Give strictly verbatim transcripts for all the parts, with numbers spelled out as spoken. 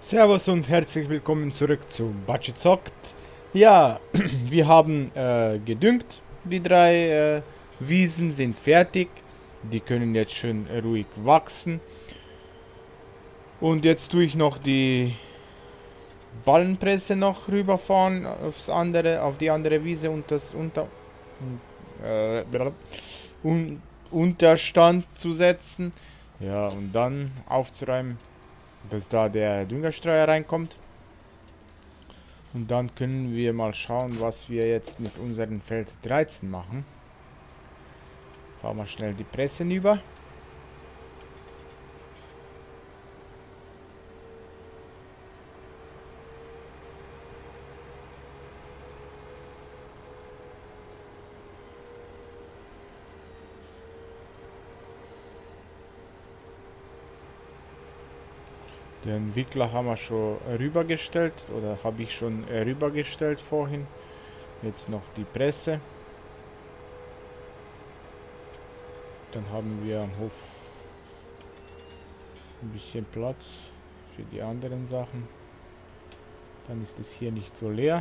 Servus und herzlich willkommen zurück zu Budget Zockt. Ja, wir haben äh, gedüngt. Die drei äh, Wiesen sind fertig. Die können jetzt schön ruhig wachsen. Und jetzt tue ich noch die Ballenpresse noch rüberfahren aufs andere, auf die andere Wiese und das unter, äh, un, Unterstand zu setzen. Ja, und dann aufzuräumen, dass da der Düngerstreuer reinkommt. Und dann können wir mal schauen, was wir jetzt mit unserem Feld dreizehn machen. Fahren wir schnell die Presse über. Den Wickler haben wir schon rübergestellt oder habe ich schon rübergestellt vorhin. Jetzt noch die Presse. Dann haben wir am Hof ein bisschen Platz für die anderen Sachen. Dann ist es hier nicht so leer.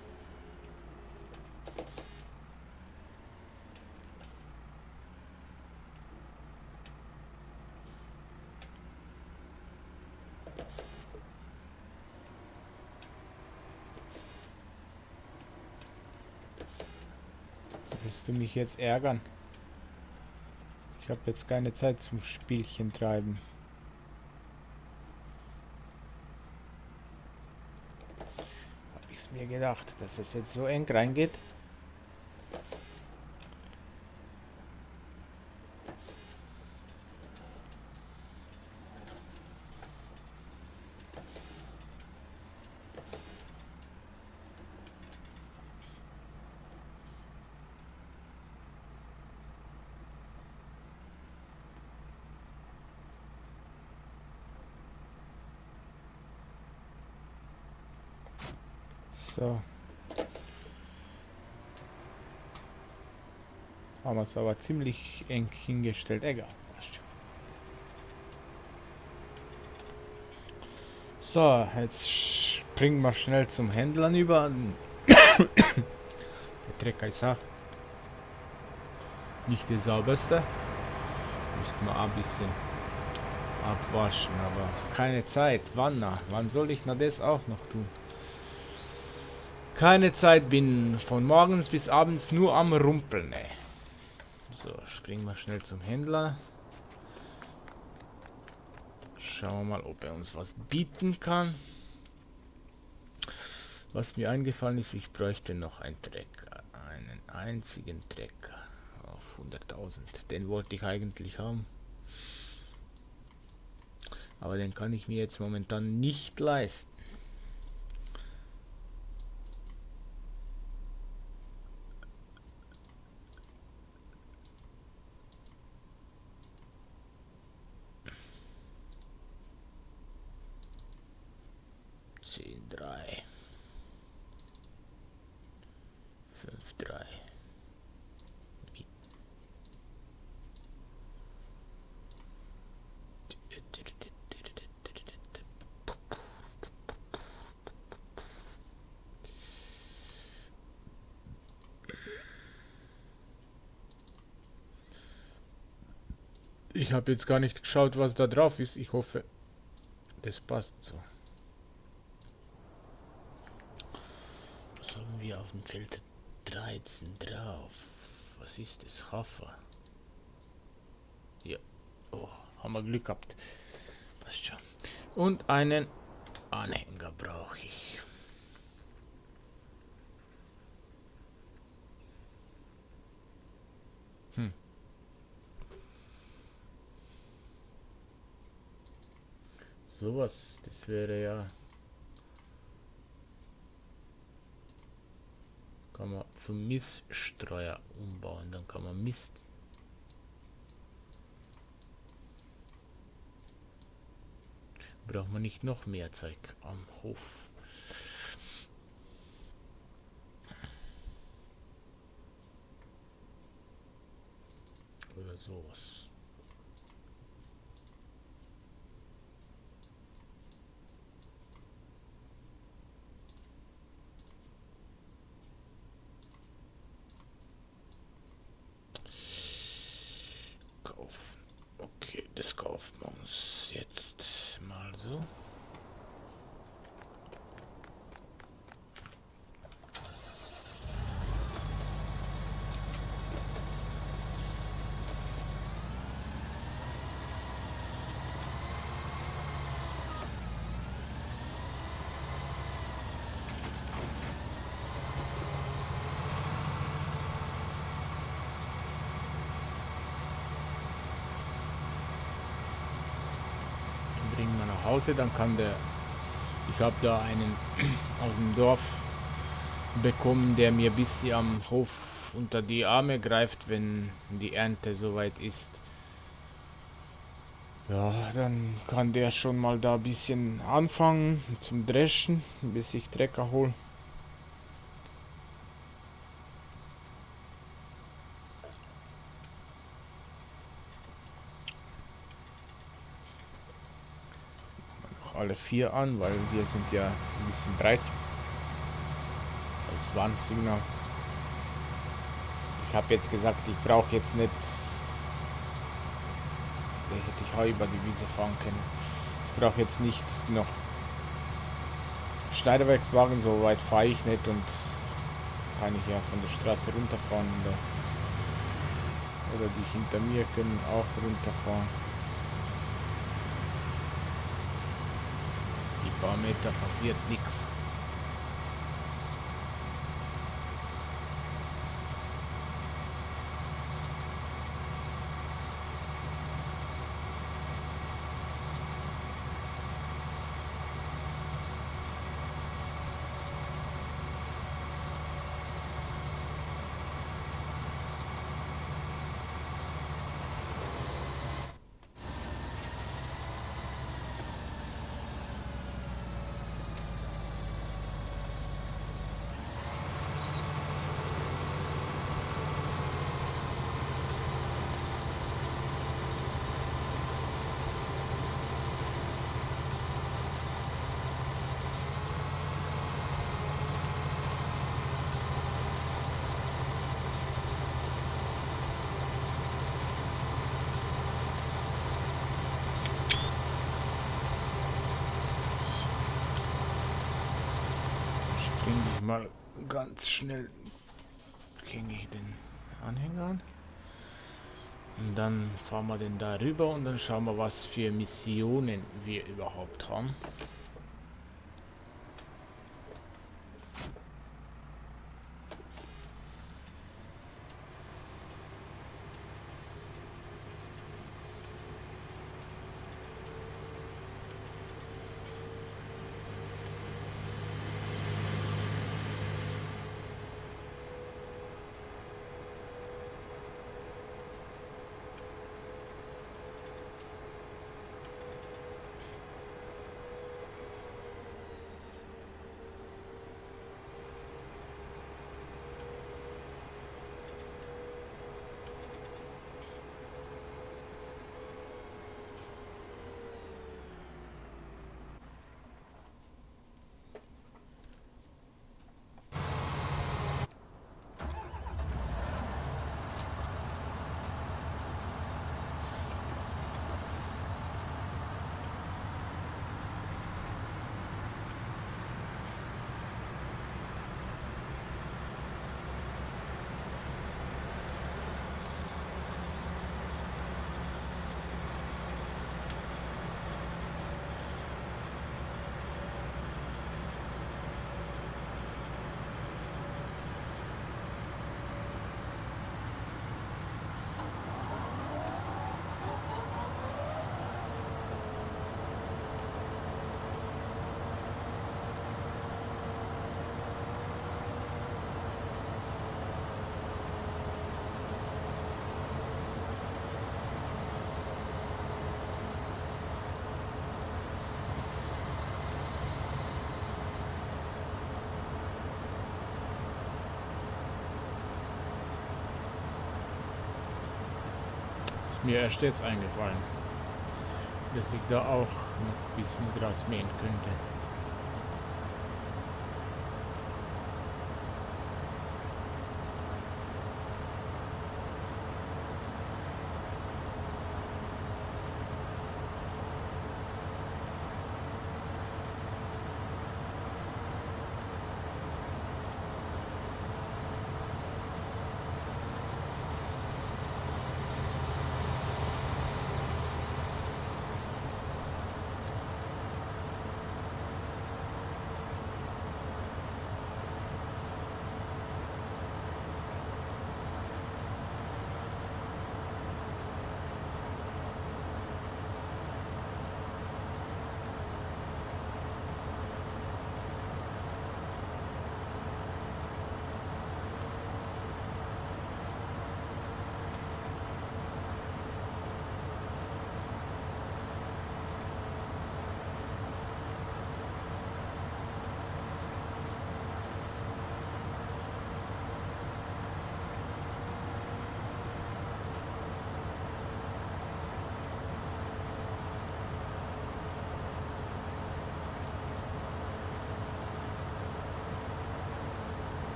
Willst du mich jetzt ärgern? Ich habe jetzt keine Zeit zum Spielchen treiben. Habe ich es mir gedacht, dass es jetzt so eng reingeht. So. Haben wir es aber ziemlich eng hingestellt. Egal. Passt schon. So, jetzt springen wir schnell zum Händlern über. Der Trecker ist auch nicht der sauberste. Müssten wir ein bisschen abwaschen, aber keine Zeit. Wann? Na? Wann soll ich na das auch noch tun? Keine Zeit, bin von morgens bis abends nur am Rumpeln, ey. So, springen wir schnell zum Händler. Schauen wir mal, ob er uns was bieten kann. Was mir eingefallen ist, ich bräuchte noch einen Trecker. Einen einzigen Trecker auf hunderttausend. Den wollte ich eigentlich haben. Aber den kann ich mir jetzt momentan nicht leisten. zehn drei. fünf drei. Ich habe jetzt gar nicht geschaut, was da drauf ist. Ich hoffe, das passt so. Was haben wir auf dem Feld dreizehn drauf? Was ist das? Hafer. Ja. Oh, haben wir Glück gehabt. Passt schon. Und einen Anhänger brauche ich. Hm. Sowas, das wäre ja... Kann man zum Miststreuer umbauen, dann kann man Mist. Braucht man nicht noch mehr Zeug am Hof. Oder sowas. kaufen. Okay, das kaufen wir uns jetzt mal so. Bringen wir nach Hause, dann kann der, ich habe da einen aus dem Dorf bekommen, der mir bis am Hof unter die Arme greift, wenn die Ernte soweit ist. Ja, dann kann der schon mal da ein bisschen anfangen zum Dreschen, bis ich Trecker hole. Alle vier an, weil wir sind ja ein bisschen breit. Das Warnsignal. Ich habe jetzt gesagt, ich brauche jetzt nicht. Da hätte ich auch über die Wiese fahren können. Ich brauche jetzt nicht noch Schneiderwerkswagen, so weit fahre ich nicht und kann ich ja von der Straße runterfahren oder, oder die hinter mir können auch runterfahren. Die paar Meter passiert nichts. Mal ganz schnell kriege ich den Anhänger an. Und dann fahren wir den da rüber und dann schauen wir, was für Missionen wir überhaupt haben. Ist mir erst jetzt eingefallen, dass ich da auch noch ein bisschen Gras mähen könnte.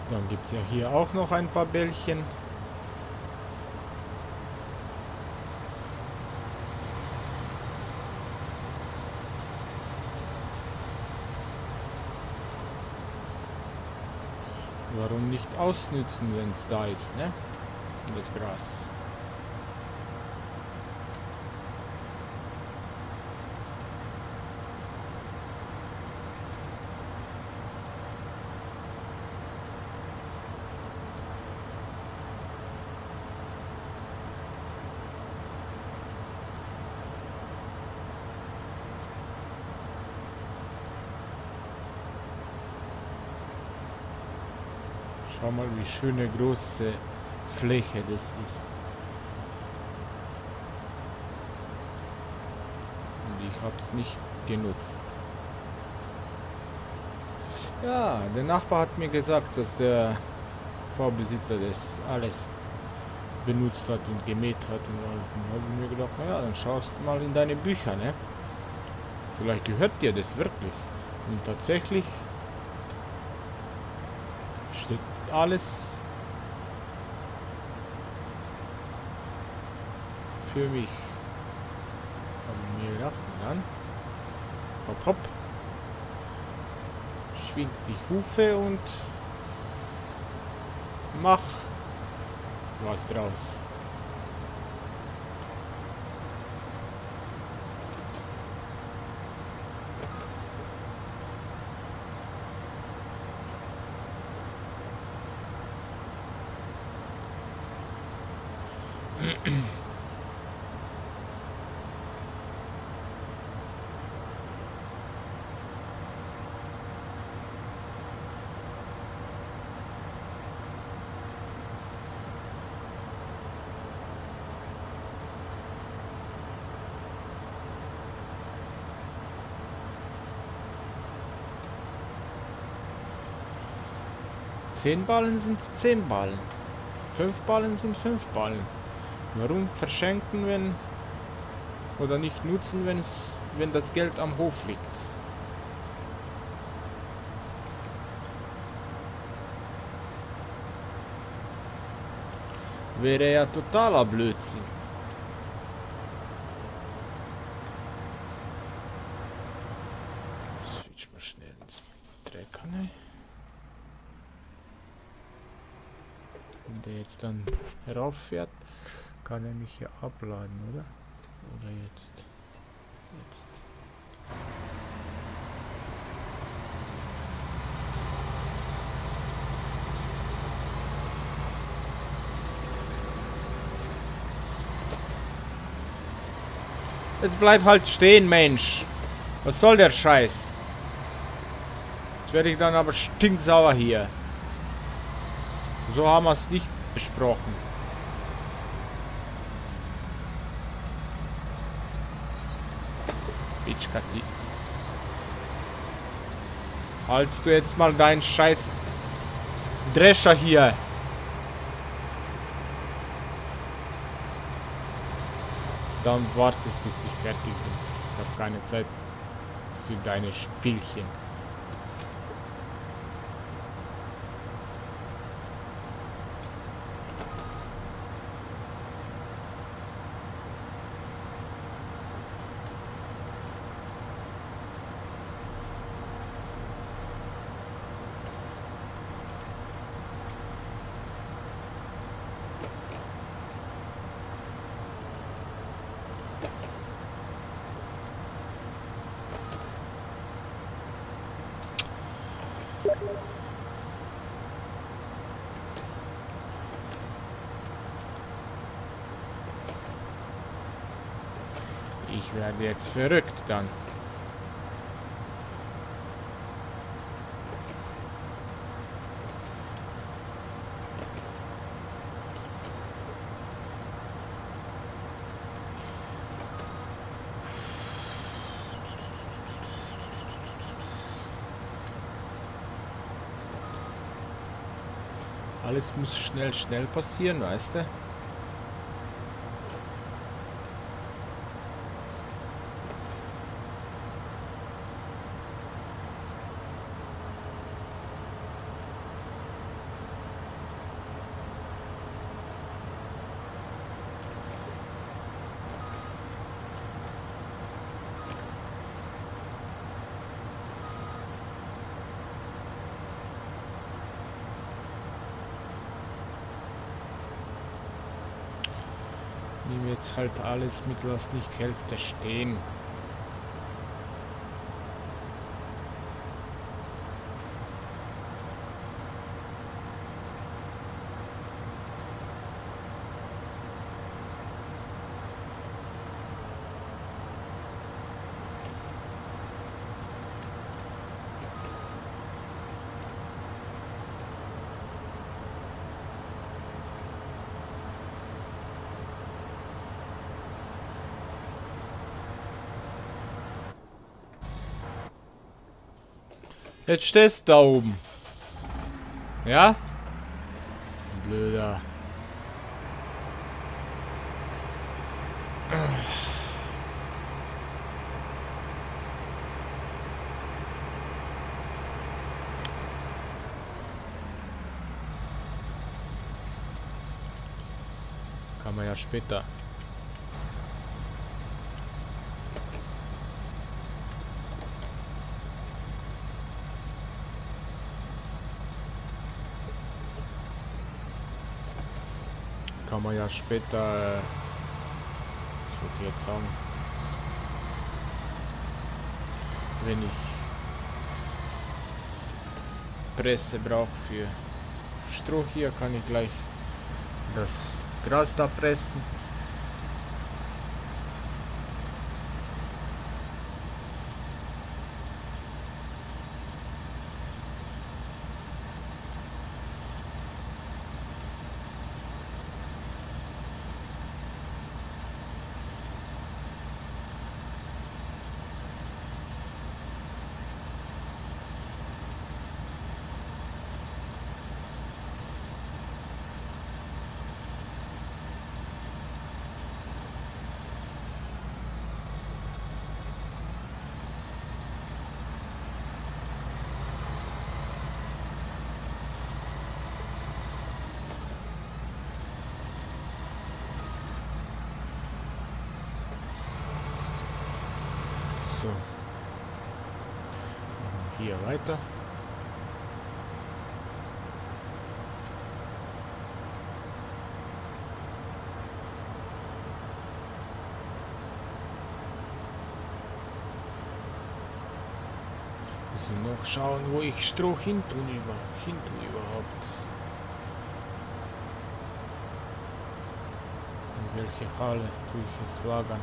Dann gibt es ja hier auch noch ein paar Bällchen. Warum nicht ausnützen, wenn es da ist, ne? Das Gras. Schau mal, wie schöne große Fläche das ist. Und ich habe es nicht genutzt. Ja, der Nachbar hat mir gesagt, dass der Vorbesitzer das alles benutzt hat und gemäht hat. Und dann habe ich mir gedacht, naja, dann schaust du mal in deine Bücher, ne? Vielleicht gehört dir das wirklich. Und tatsächlich steht alles für mich. Habe ich mir gedacht, und dann hopp hopp, schwingt die Hufe und mach was draus. Zehn Ballen sind zehn Ballen. Fünf Ballen sind fünf Ballen. Warum verschenken, wenn oder nicht nutzen, wenn es wenn das Geld am Hof liegt? Wäre ja totaler Blödsinn. Switch mal schnell ins Trecker, ne? Wenn der jetzt dann herauffährt, kann er mich hier abladen, oder? Oder jetzt? Jetzt. Jetzt bleib halt stehen, Mensch. Was soll der Scheiß? Jetzt werde ich dann aber stinksauer hier. So haben wir es nicht besprochen. Bitchkati. Haltst du jetzt mal deinen Scheiß Drescher hier. Dann wartest, bis ich fertig bin. Ich habe keine Zeit für deine Spielchen. Ich werde jetzt verrückt dann. Alles muss schnell, schnell passieren, weißt du? jetzt halt alles mit Lass nicht Hälfte stehen. Jetzt stehst du da oben. Ja? Blöder. Kann man ja später. Kann man ja später, äh, was wollte ich jetzt sagen, wenn ich Presse brauche für Stroh hier, kann ich gleich das Gras da pressen. So. Hier weiter. Also noch schauen, wo ich Stroh hin tun über, hin tun überhaupt. In welche Halle tue ich es lagern?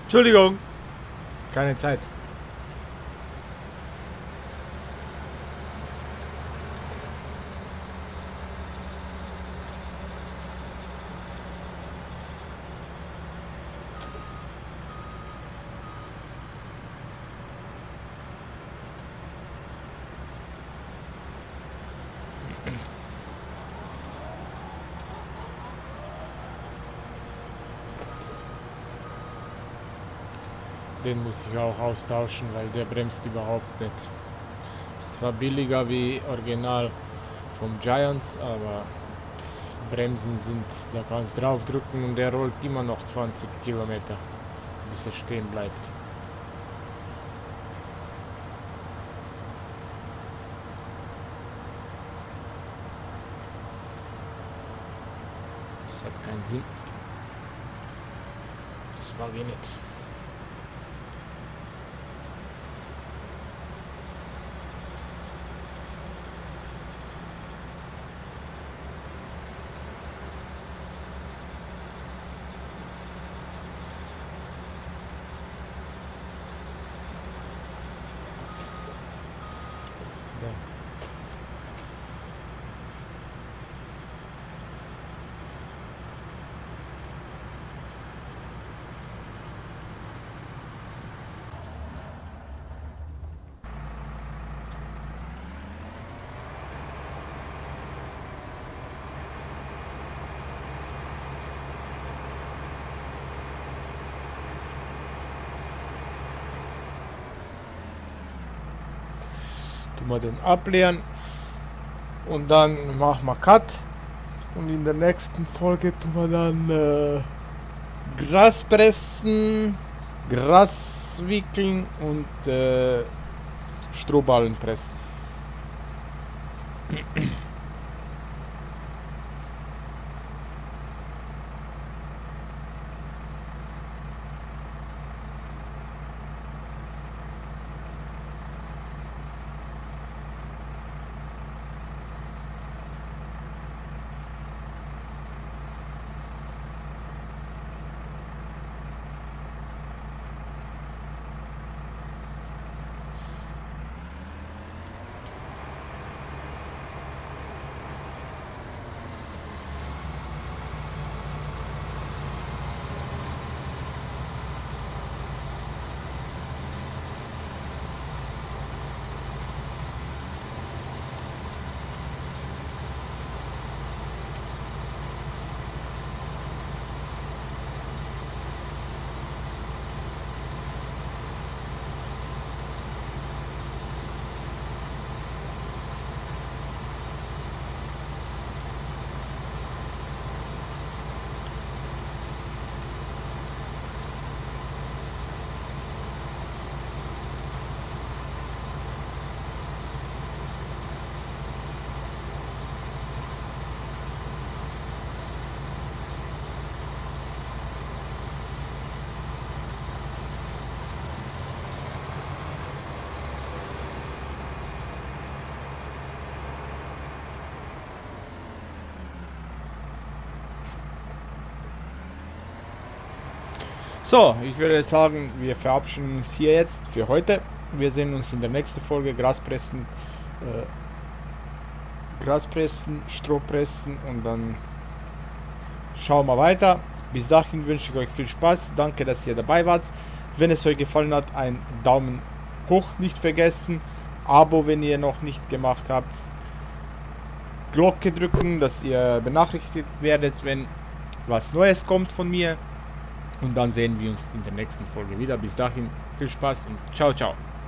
Entschuldigung. Keine Zeit. Den muss ich auch austauschen, weil der bremst überhaupt nicht. Ist zwar billiger wie Original vom Giants, aber Bremsen sind, da kannst du drauf drücken und der rollt immer noch zwanzig Kilometer, bis er stehen bleibt. Das hat keinen Sinn. Das mag ich nicht. Tun wir den ableeren und dann machen wir Cut und in der nächsten Folge tun wir dann äh, Gras pressen, Gras wickeln und äh, Strohballen pressen. So, ich würde sagen, wir verabschieden uns hier jetzt für heute. Wir sehen uns in der nächsten Folge. Graspressen, äh, Graspressen, Strohpressen und dann schauen wir weiter. Bis dahin wünsche ich euch viel Spaß. Danke, dass ihr dabei wart. Wenn es euch gefallen hat, ein Daumen hoch nicht vergessen. Abo, wenn ihr noch nicht gemacht habt. Glocke drücken, dass ihr benachrichtigt werdet, wenn was Neues kommt von mir. Und dann sehen wir uns in der nächsten Folge wieder. Bis dahin viel Spaß und ciao, ciao.